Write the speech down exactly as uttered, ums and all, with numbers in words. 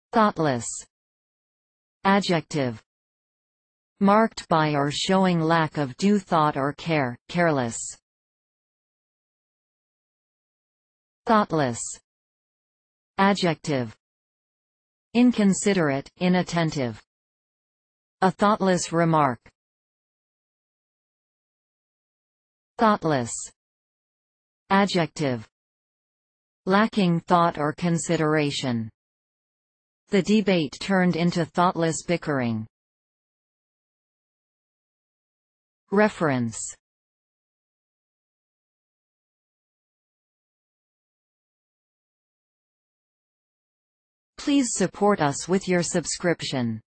Thoughtless. Adjective. Marked by or showing lack of due thought or care, careless. Thoughtless. Adjective. Inconsiderate, inattentive. A thoughtless remark. Thoughtless. Adjective. Lacking thought or consideration. The debate turned into thoughtless bickering. Reference. Please support us with your subscription.